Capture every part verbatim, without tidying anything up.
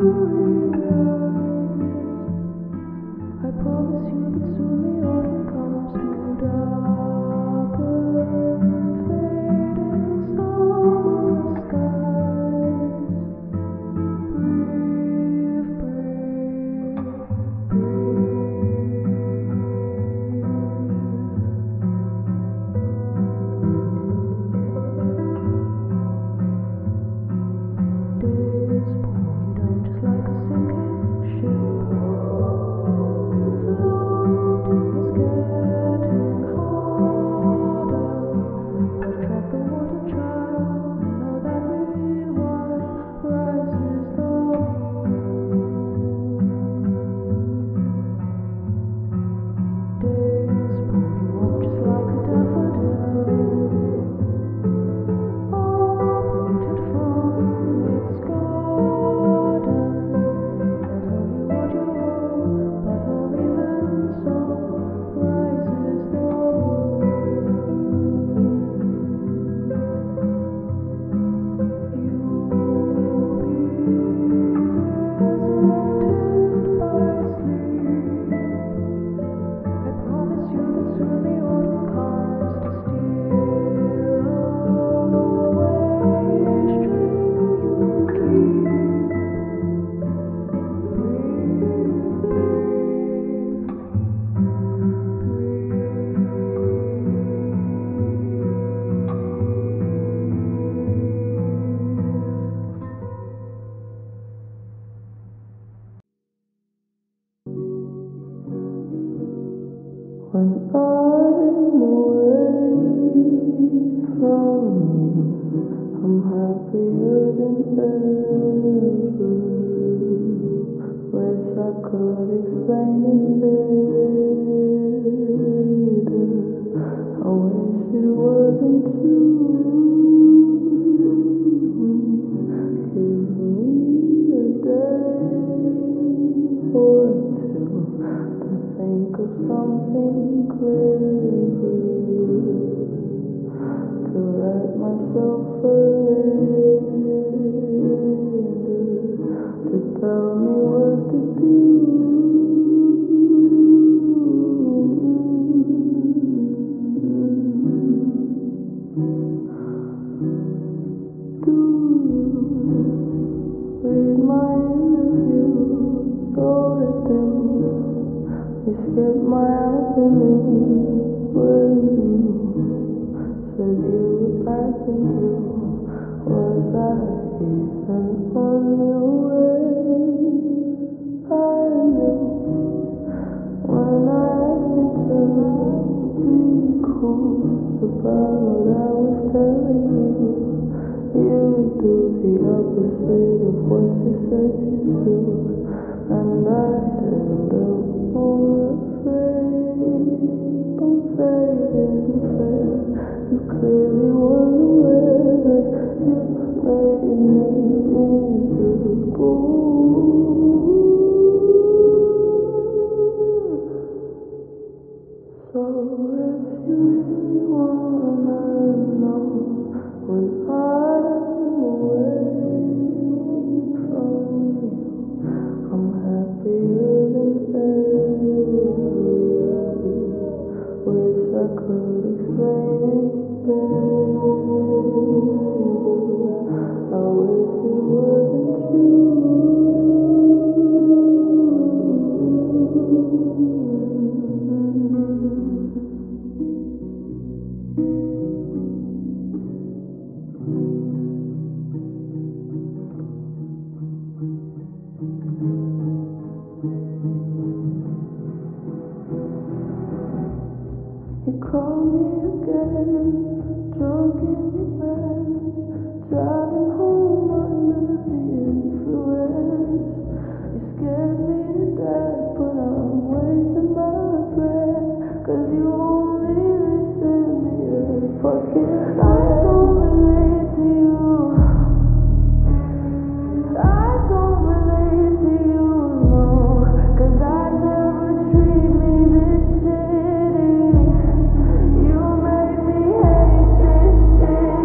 This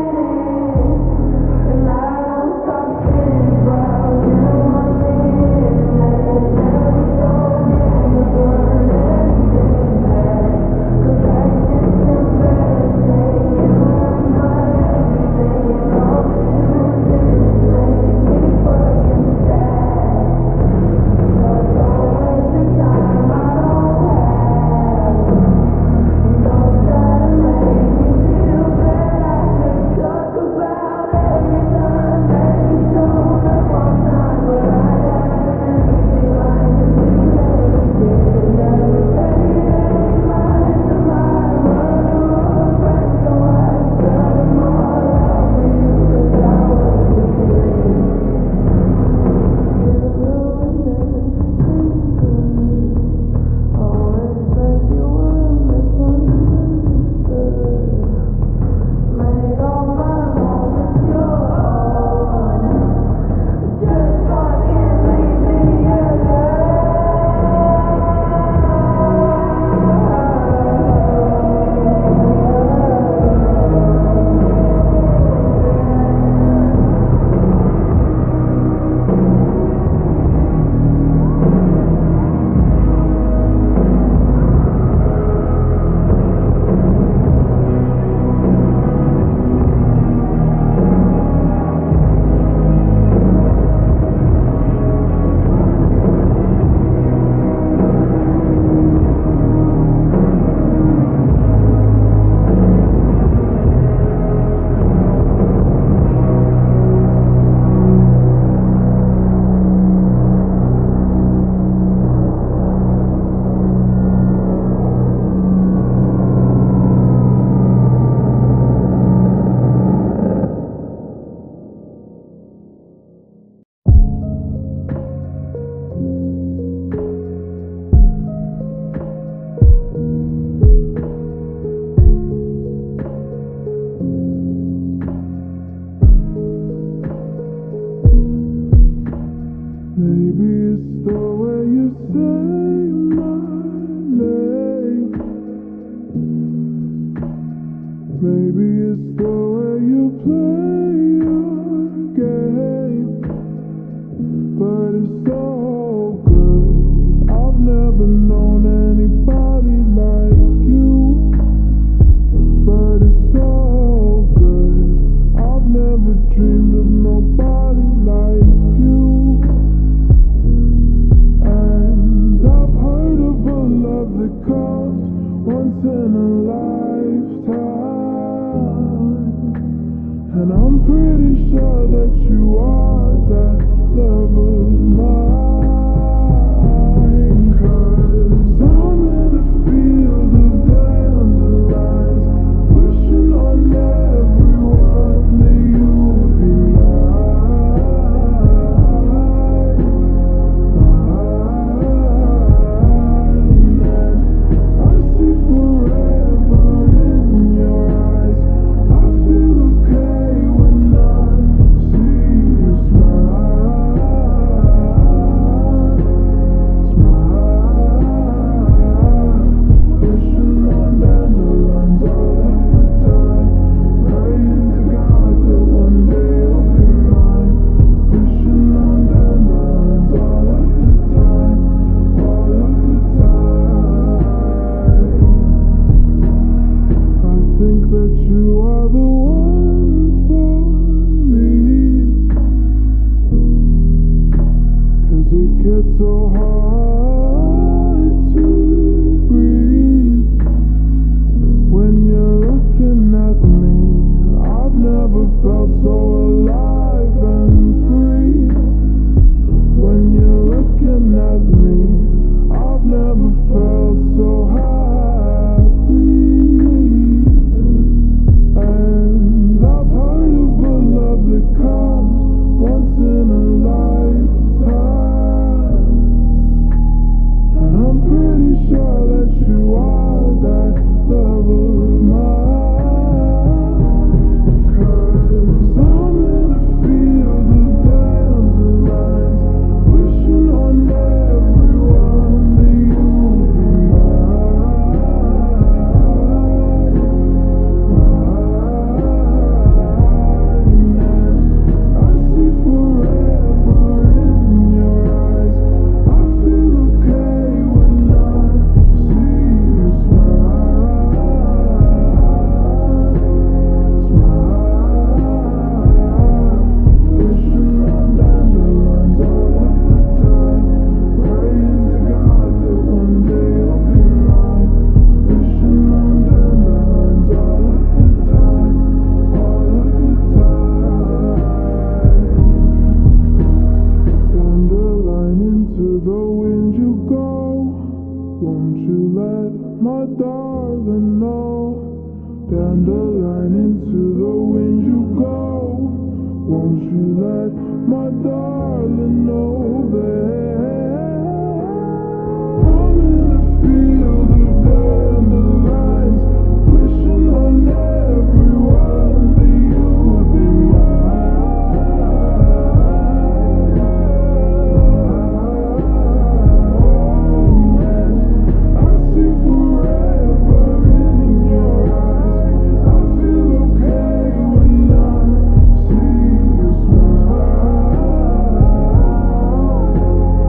say my name. Maybe it's the way you play your game, but it's so good. I've never known anybody like you, but it's so good. I've never dreamed of nobody like you. And I've heard of a love that comes once in a lifetime, and I'm pretty sure that you are that love of mine. 'Cause I'm in a field of dandelions, wishing on everyone that you would be mine. Mine. And I see forever in your eyes. I feel okay when I see you smile. Smile. Wishing on dandelions all of the time, praying to God that one day you'll be mine. Wishing on dandelions all of the time, all of the time. I think that you are the one for me, 'cause it gets so hard to breathe when you're looking at me. I've never felt so alive and free when you're looking at me. I've never felt so happy. And I've heard of a love that comes once in a lifetime, and I'm pretty sure that you are that love of mine. 'Cause I'm in a field of dandelions, wishing on everyone that you would be mine. Mine. And I see forever in your eyes. I feel okay when I see you smile. Smile. Wishing on dandelions all of the time, praying to God that one day you'll be mine. Wishing on dandelions all of the time, all of the time. Dandelion, into the wind you go. Won't you let my darling know? Dandelion, into the wind you go. Won't you let my darling know that I'm in a field of dandelions, wishing on everyone that you would be mine. I see forever in your eyes. I feel okay when I see you smile.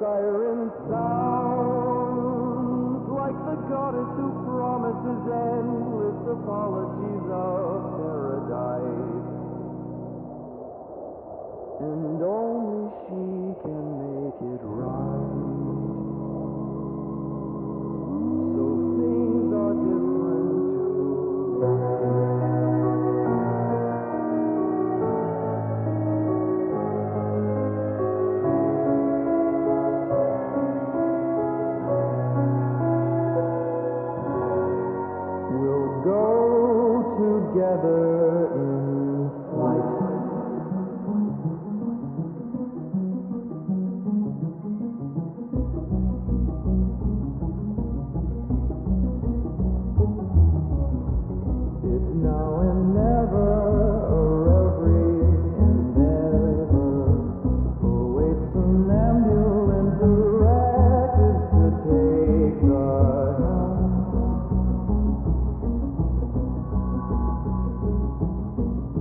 siren sounds like the goddess who promises endless apologies of paradise. And only she can make it right. So things are different We'll go together in flight. It's now and never, or every endeavor awaits some ambulant directives to take the helm.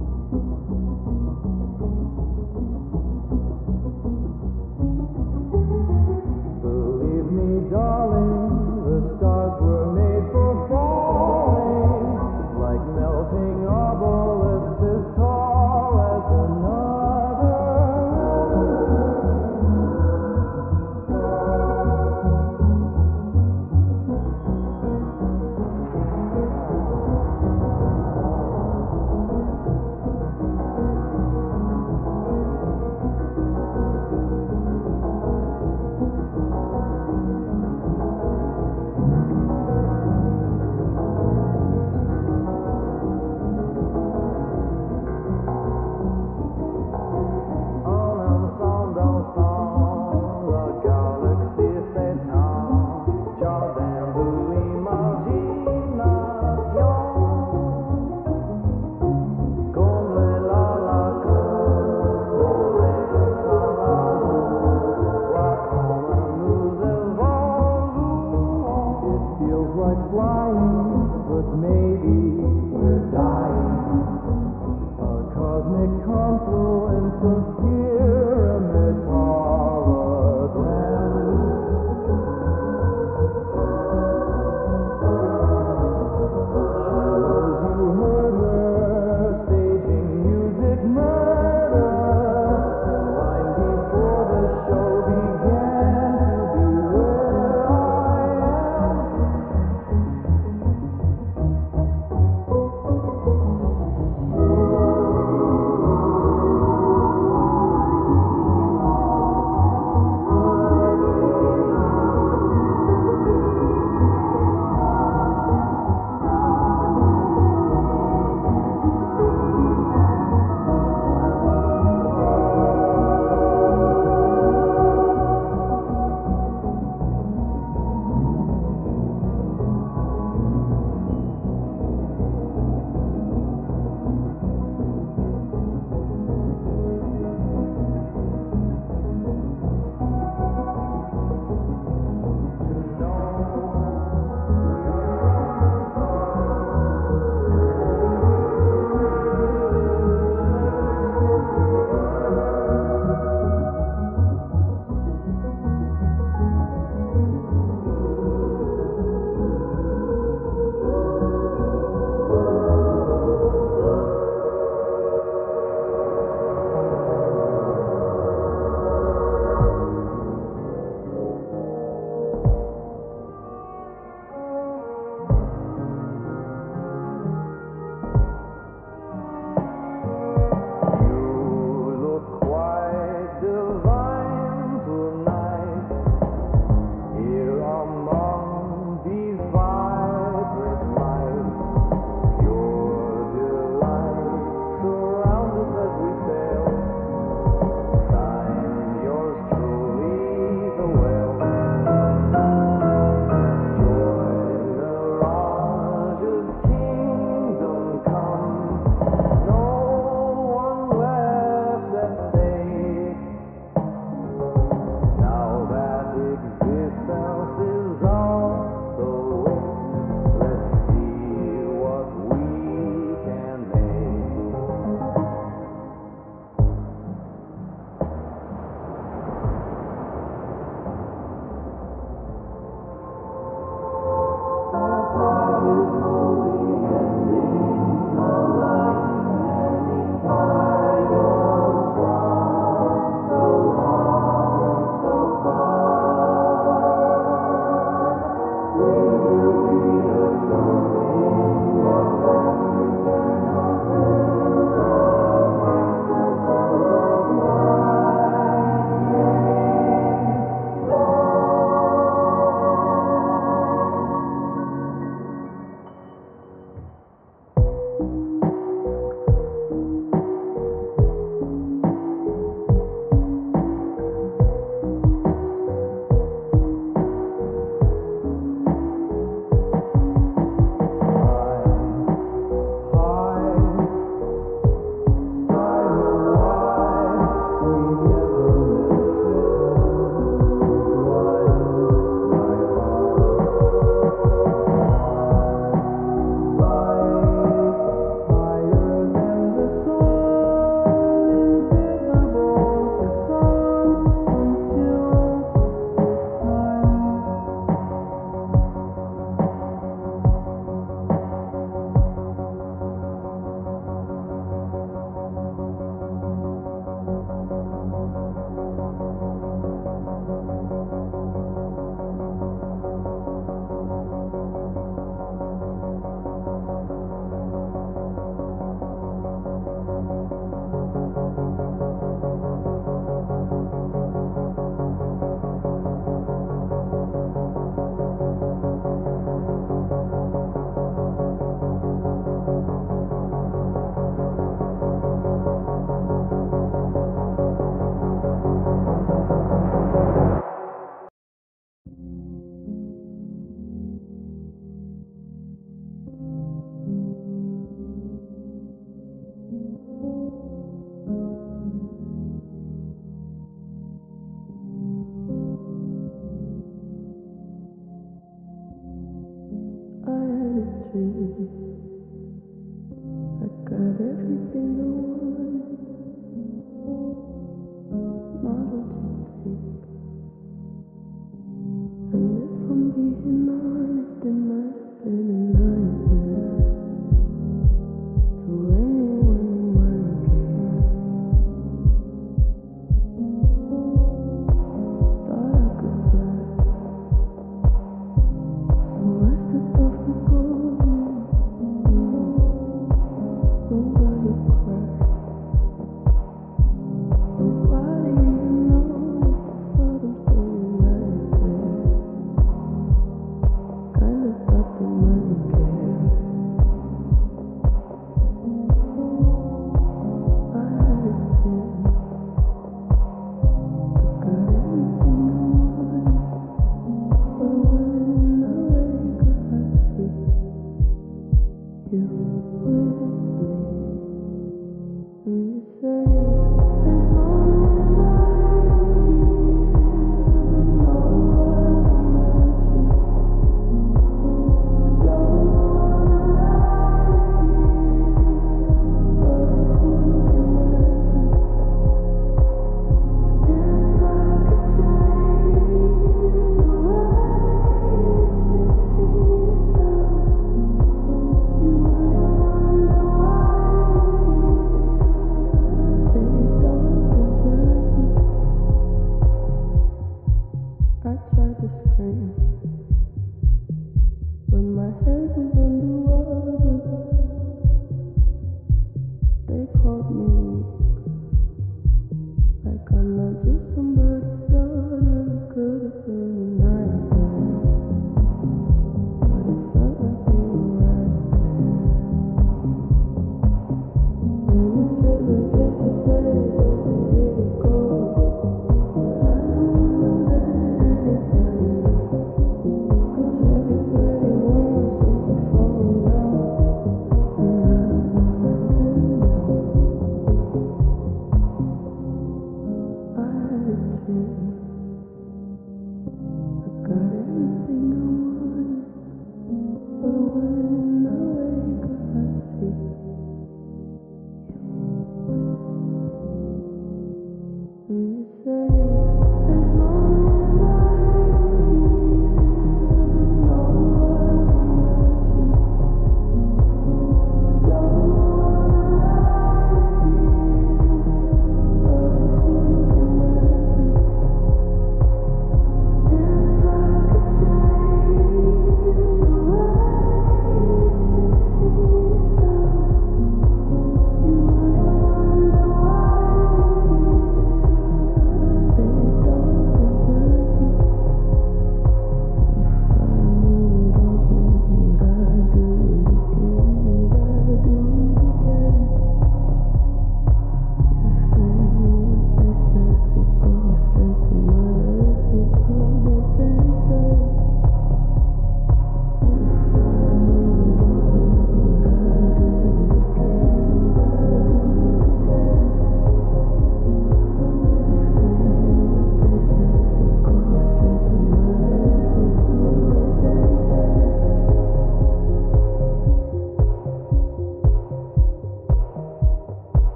You wouldn't wonder why.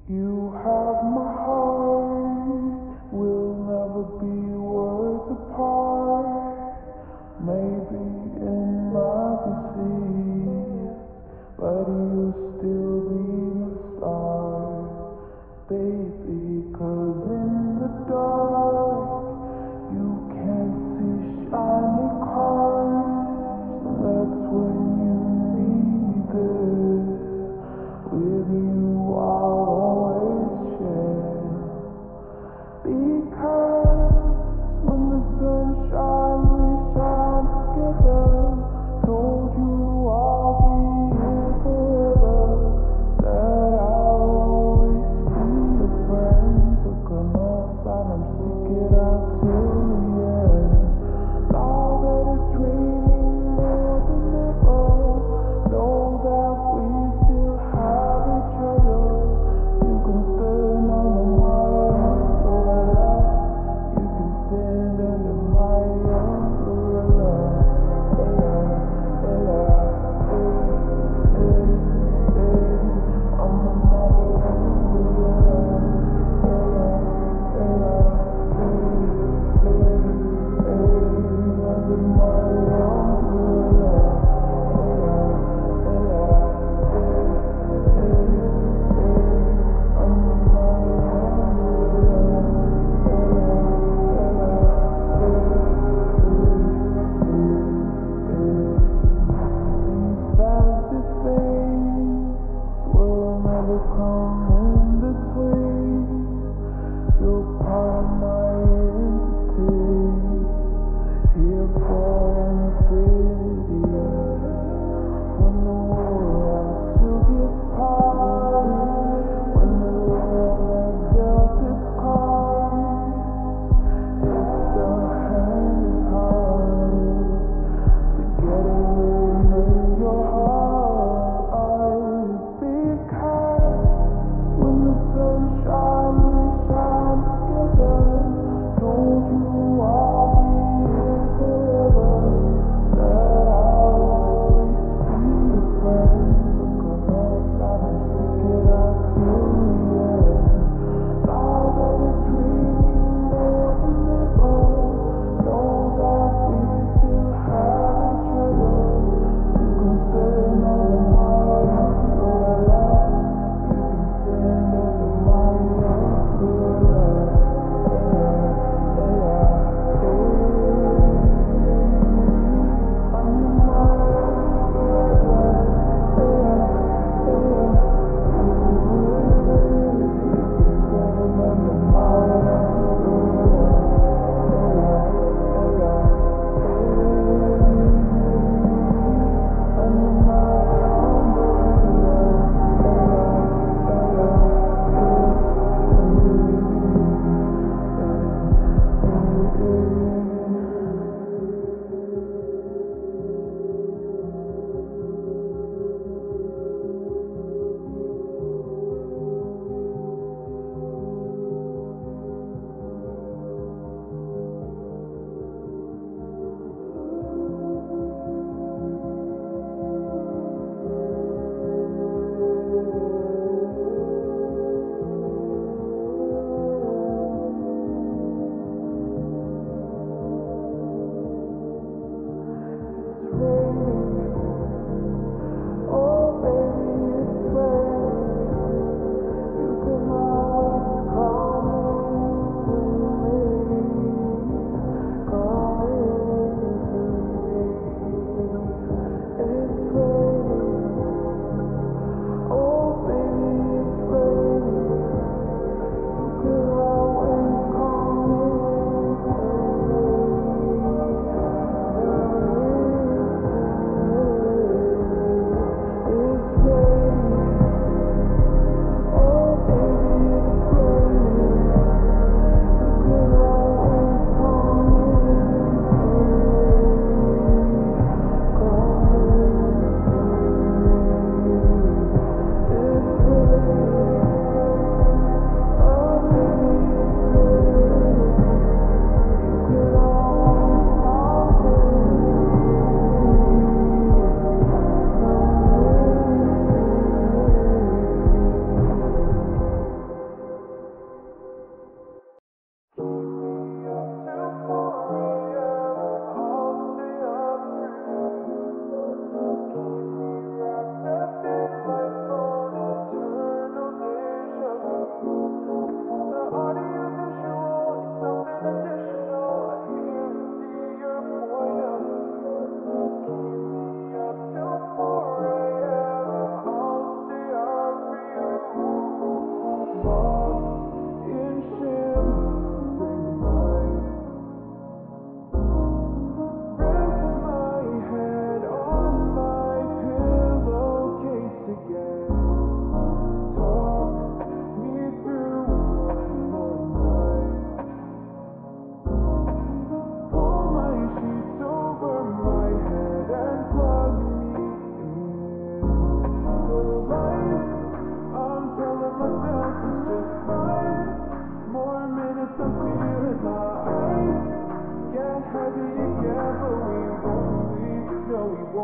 You have my heart, we'll never be worlds apart. Maybe in my disease, but you'll still be my star, baby. 'Cause in the dark, you can't see shiny cars. That's when you need me there. With you, I'll always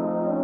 Thank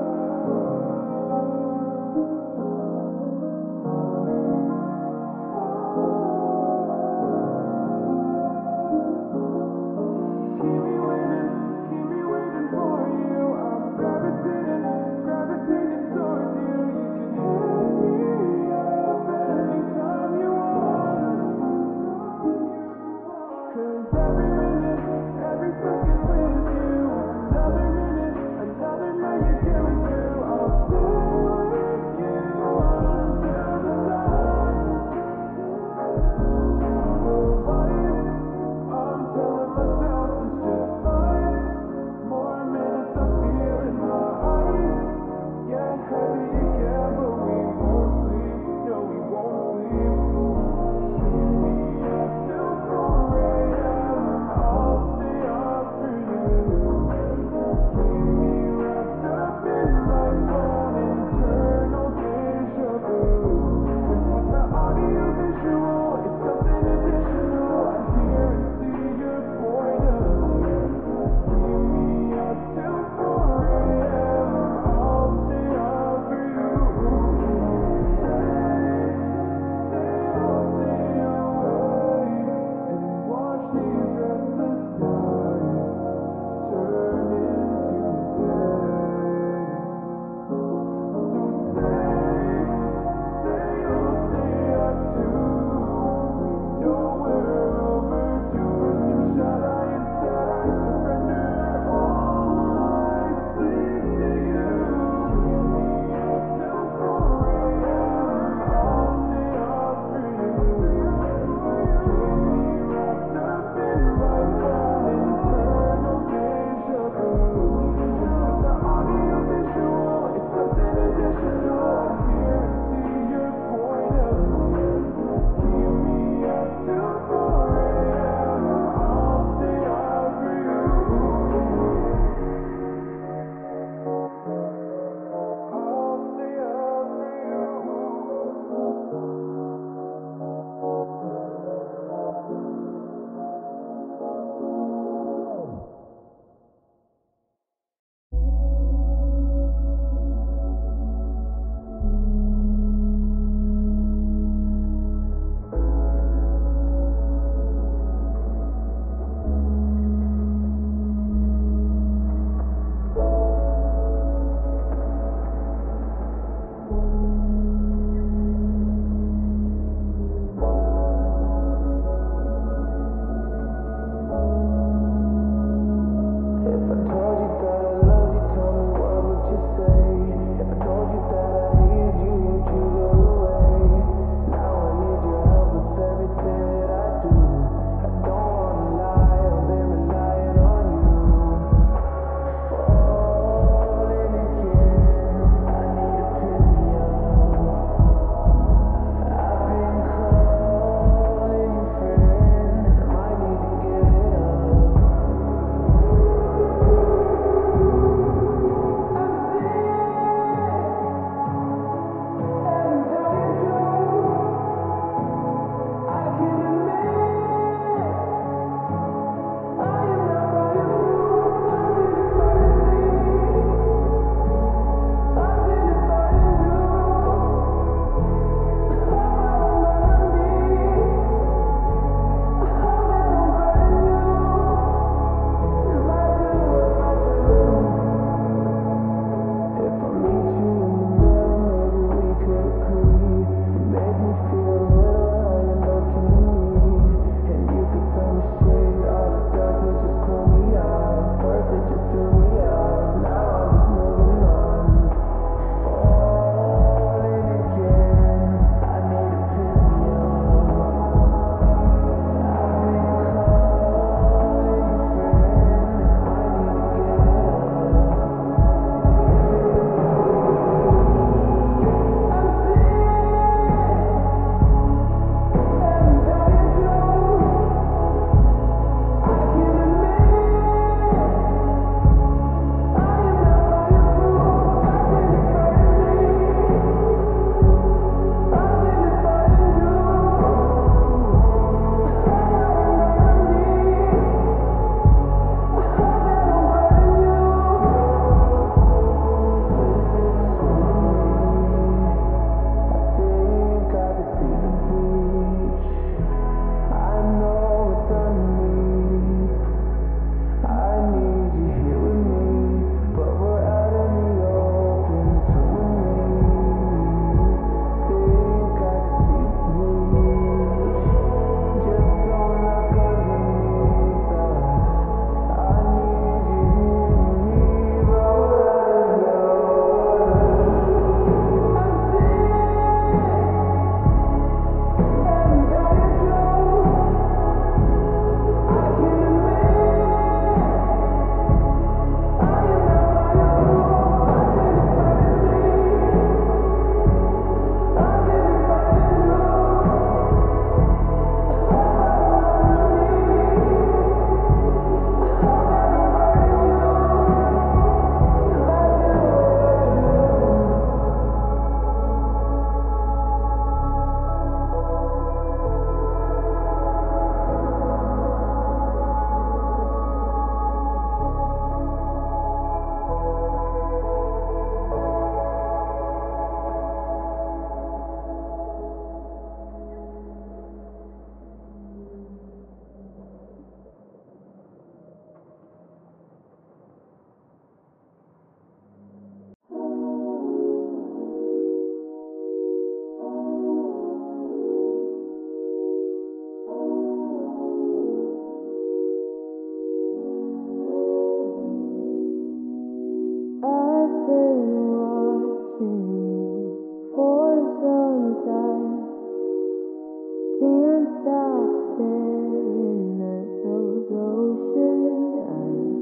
watching you for some time. Can't stop staring at those ocean eyes.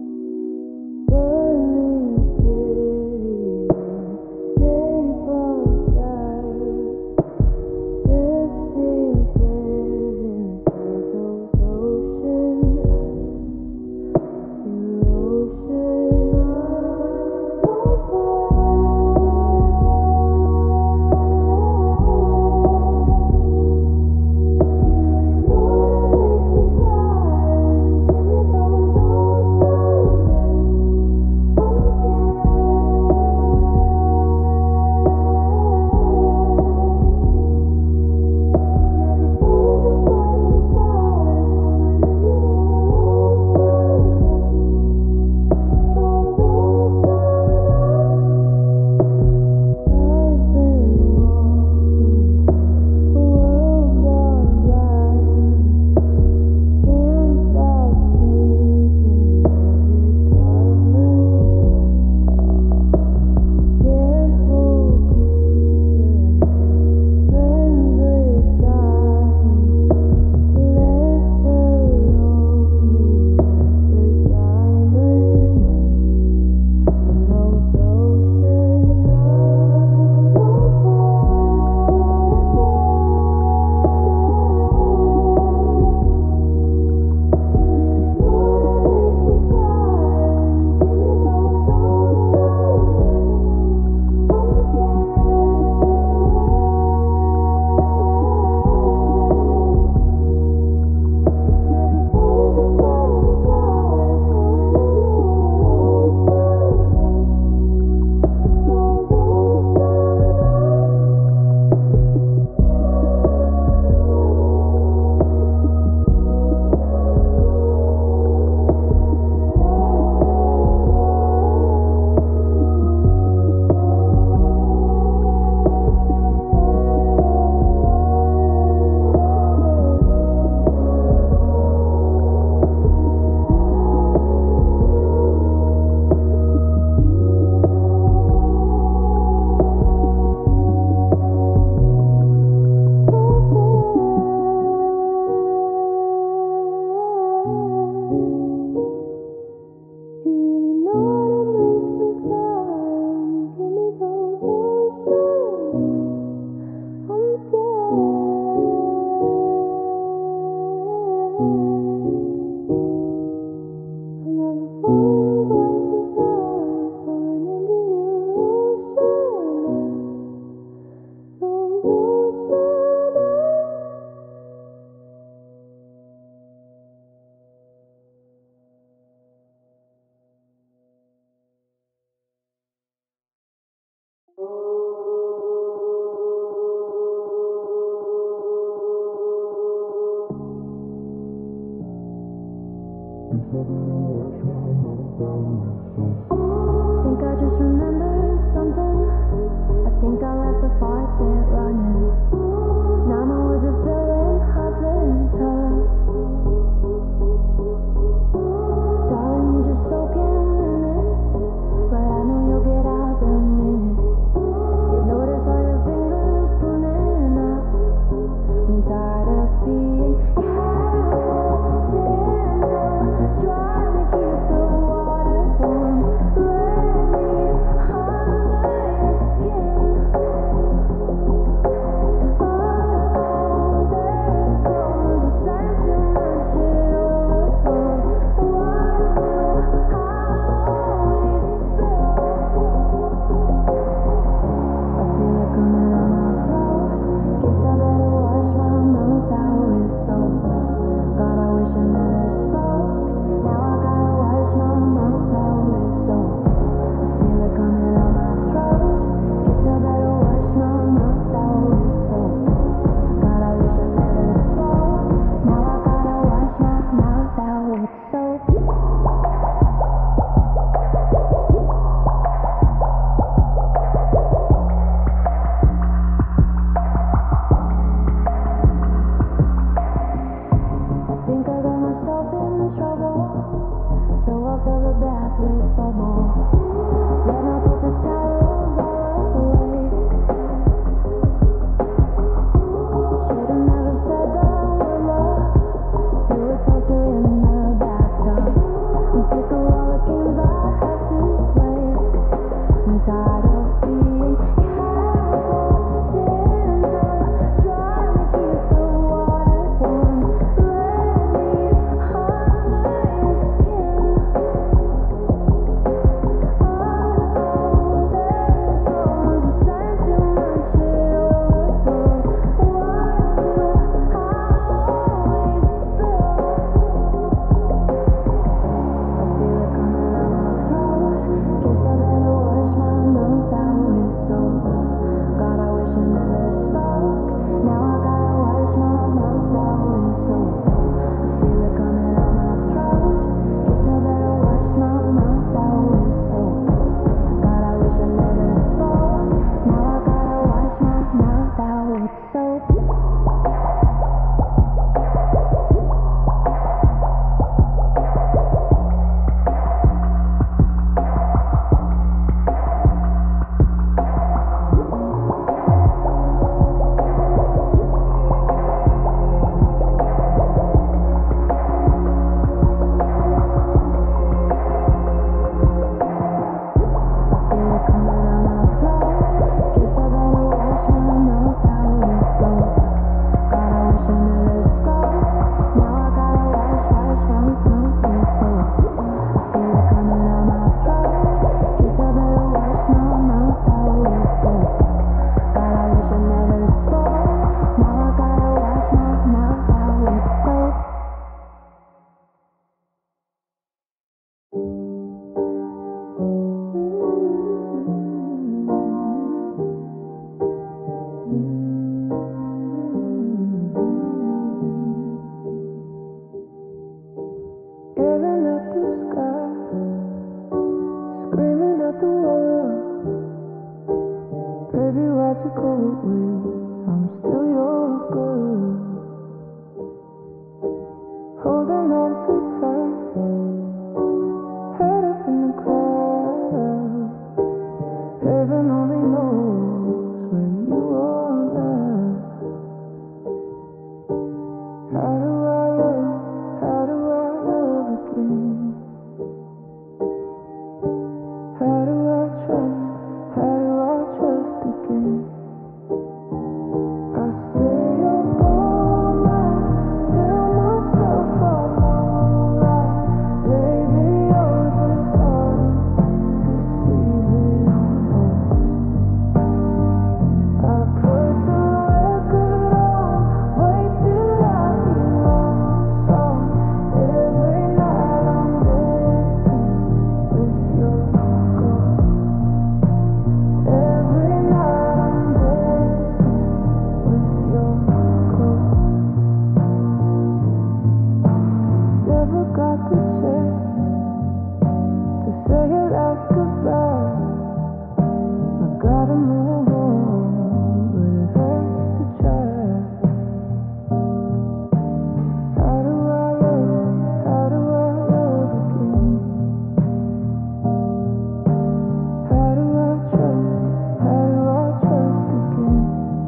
Burning cities and napalm skies. Fifteen flares inside those ocean eyes. Your ocean eyes on think I just remembered something. I think I left the faucet running. Now my words are filling up the tub. Darling, you're just soaking in it, but I know you'll get out the minute you notice all your fingers pruning up. I'm tired of being careful, gentle, trying to keep the water warm. Let me of the world. Baby, why'd you go away? I'm still your girl. Holding on too tight, head up in the clouds. Heaven only knows where you are now. How do I love, how do I love again? How do I trust, how do I trust again? I stay up all night, tell myself I'm alright. Baby, you're just harder to see than most. I put the record on, wait till I hear our song. Every night I'm dancing with your ghost. Every night I'm dancing with your ghost. Never got the chance to say your last goodbye. I gotta move on, but it hurts to try. How do I love, how do I love again? How do I trust, how do I trust again?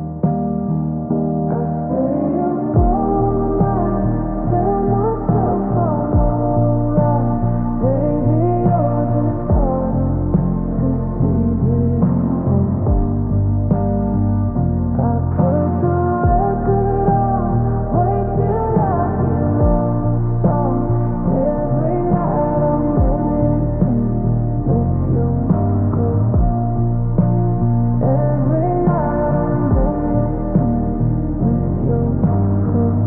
I stay up all night, tell myself I'm alright. Baby, you're just harder to see than most. I put the record on, wait till I hear our song. Every night I'm dancing with your ghost. Every night I'm dancing with your ghost.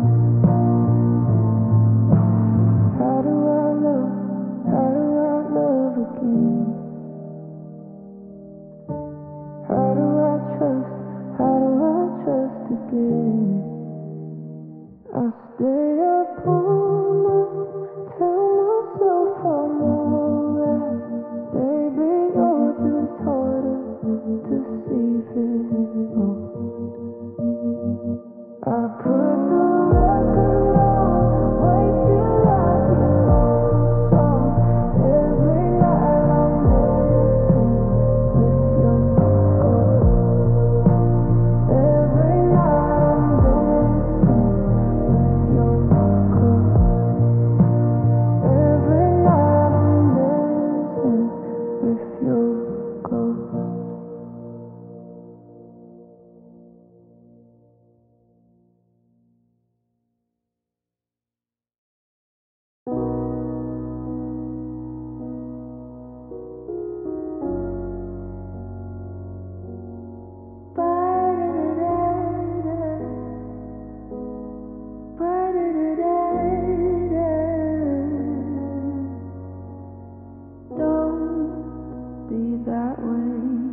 How do I love, how do I love again? How do I trust, how do I trust again? I stay up all night, tell myself I'm alright. Baby, you're just harder to see than most. I put the record on, wait till I hear our song. Every night I'm dancing with your ghost. Every night I'm dancing with your ghost. Every night I'm dancing with your ghost. Don't be that way.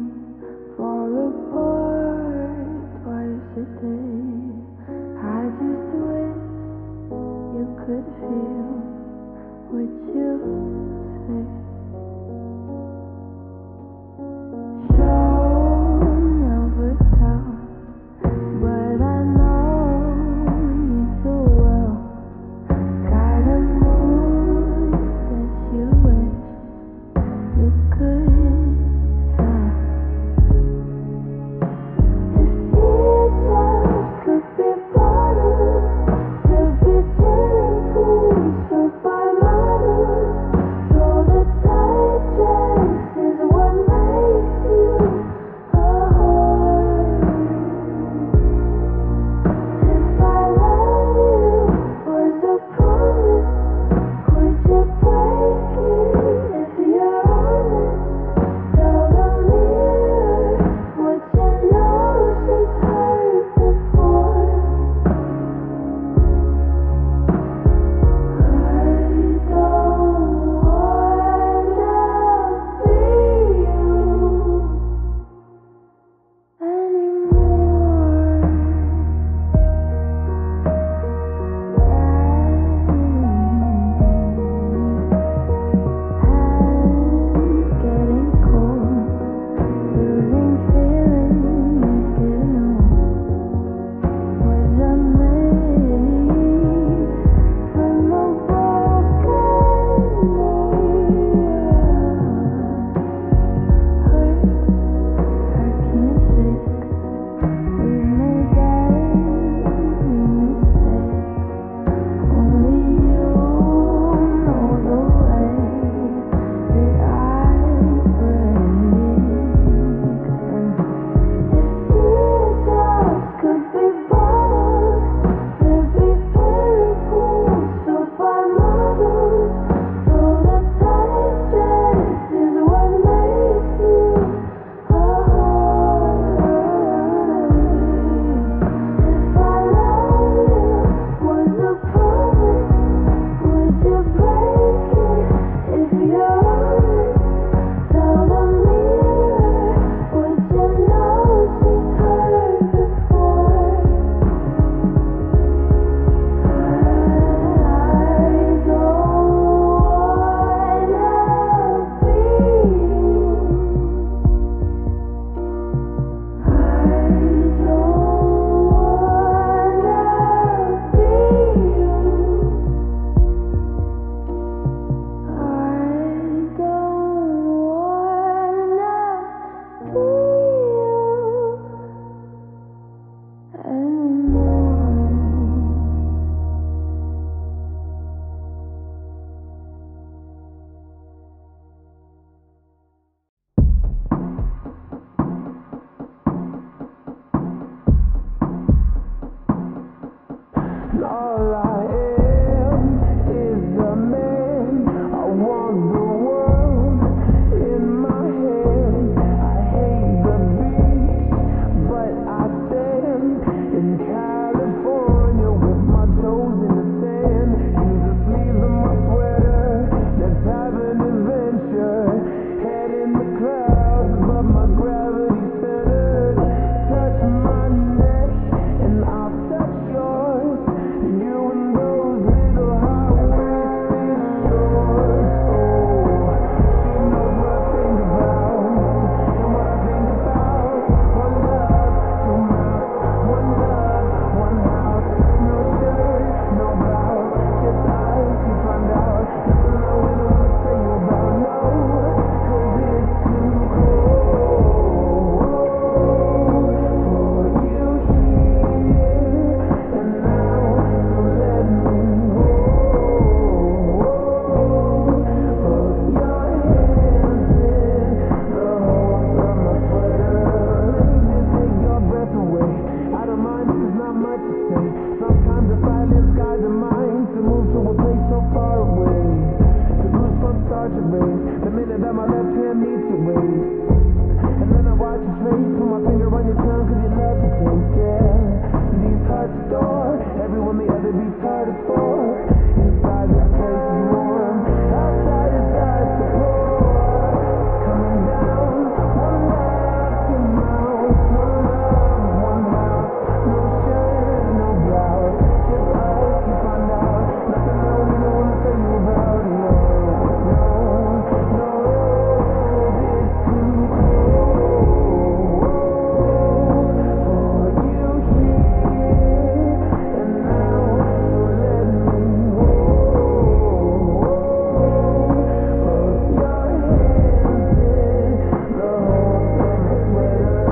And then I watch your face, put my finger on your tongue, cause you love to taste, yeah. These hearts adore everyone the other beats hardest for. Inside this place is warm, outside is dark to pour. Coming down, one love, two mouths, one love, one house. No shirt, no blouse, just us to find out. Nothing I don't even wanna tell you about, no, no, no, 'cause it's too cold for you here and now. So let me hold both your hands in the holes of my sweater.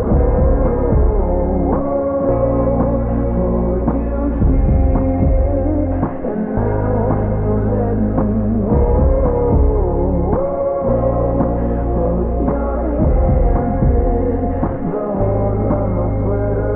For you here and now. So let me hold both your hands in the holes of my sweater.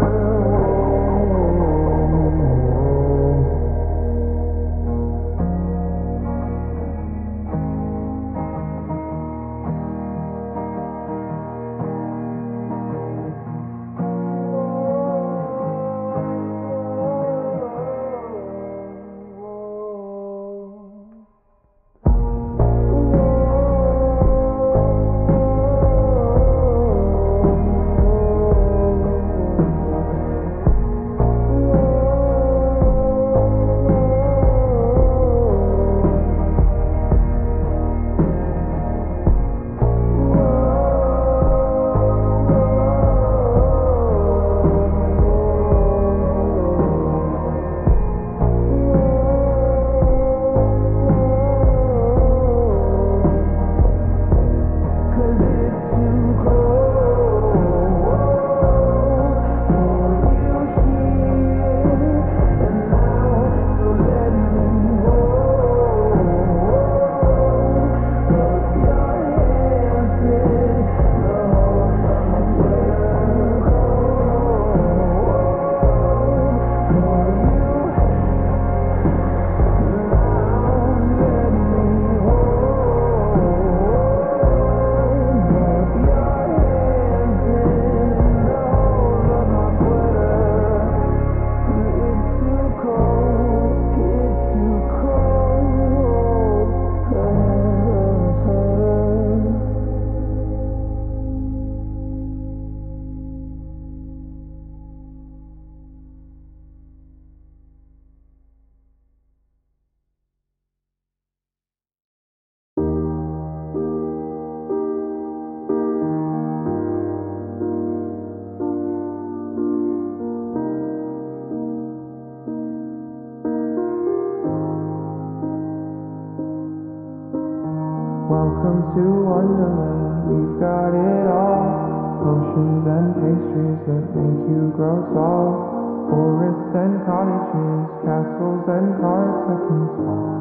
Cause it's too cold for you here and now. So let me hold both your hands in the holes of my sweater. For you now, let me hold both your hands in the holes of my sweater. It's too cold, it's too cold to handle her. Welcome to Wonderland, we've got it all. Potions and pastries that make you grow tall. Forests and cottages, castles and carts that can talk.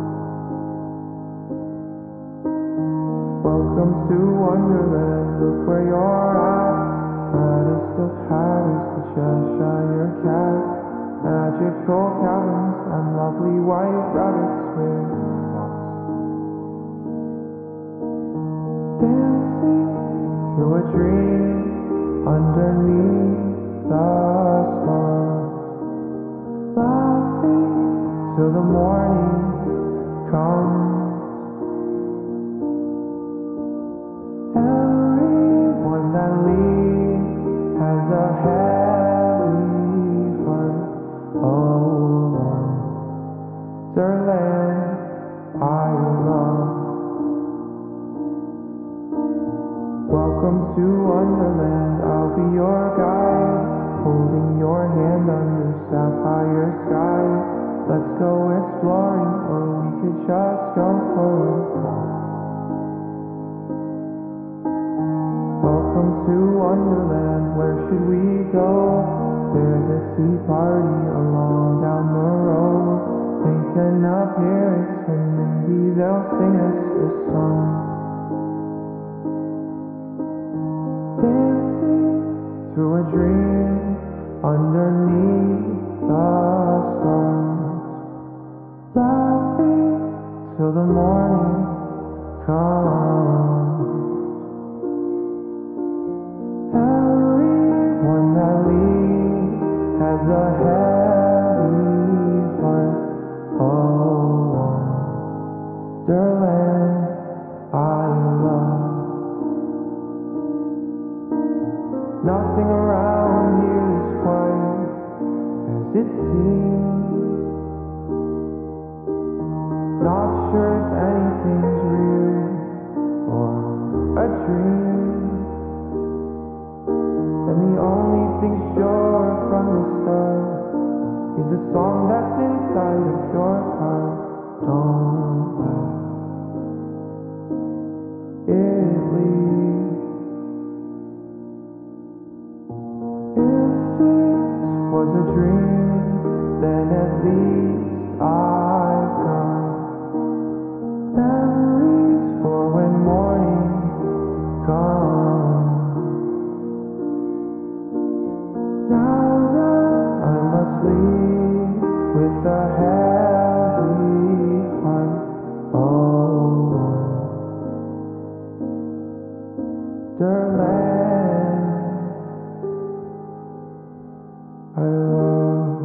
Welcome to Wonderland, look where you're at. Maddest of hatters, the Cheshire Cat. Magical cabins and lovely white rabbits with fox. Dancing through a dream underneath the stars. Laughing till the morning comes. Everyone that leaves has a heavy heart. Oh, Wonderland I love. Welcome to Wonderland, I'll be your guide, holding your hand under sapphire skies. Let's go exploring, or we could just go for a walk. Welcome to Wonderland, where should we go? There's a tea party along down the road. Make an appearance and maybe they'll sing us a song. Dancing through a dream underneath the stars. Laughing till the morning comes. has a heavy heart. Oh, wonderland I love. Nothing around here is quite as it seems. Not sure if anything's real or a dream. And the only thing sure from the start is the song that's inside of your heart. Don't let it leave. If this was a dream, then at least I've got memories for when morning comes. Now that I must leave with a heavy heart. Oh, wonderland I love.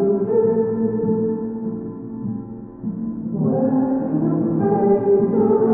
Where your face